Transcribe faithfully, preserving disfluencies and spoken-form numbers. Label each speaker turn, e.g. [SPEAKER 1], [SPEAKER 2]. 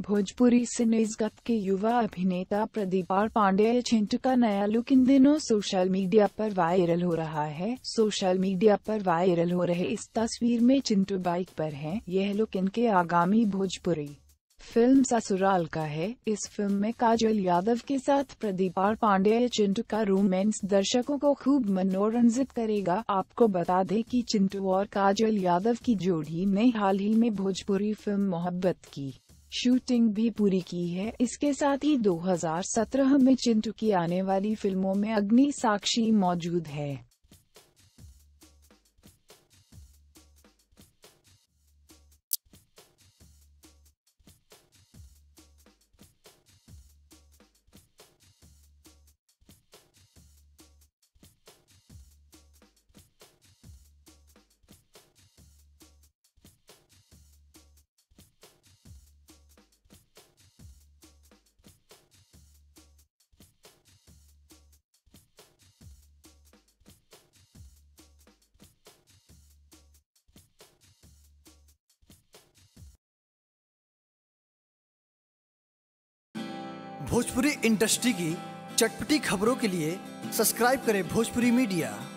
[SPEAKER 1] भोजपुरी सिनेजगत के युवा अभिनेता प्रदीप आर पांडेय चिंटू का नया लुक इन दिनों सोशल मीडिया पर वायरल हो रहा है। सोशल मीडिया पर वायरल हो रहे इस तस्वीर में चिंटू बाइक पर हैं। यह लुक इनके आगामी भोजपुरी फिल्म ससुराल का है। इस फिल्म में काजल यादव के साथ प्रदीप आर पांडेय चिंटू का रोमांस दर्शकों को खूब मनोरंजित करेगा। आपको बता दें कि चिंटू और काजल यादव की जोड़ी ने हाल ही में भोजपुरी फिल्म मोहब्बत की शूटिंग भी पूरी की है। इसके साथ ही दो हज़ार सत्रह में चिंटू की आने वाली फिल्मों में अग्नि साक्षी मौजूद है।
[SPEAKER 2] भोजपुरी इंडस्ट्री की चटपटी खबरों के लिए सब्सक्राइब करें भोजपुरी मीडिया।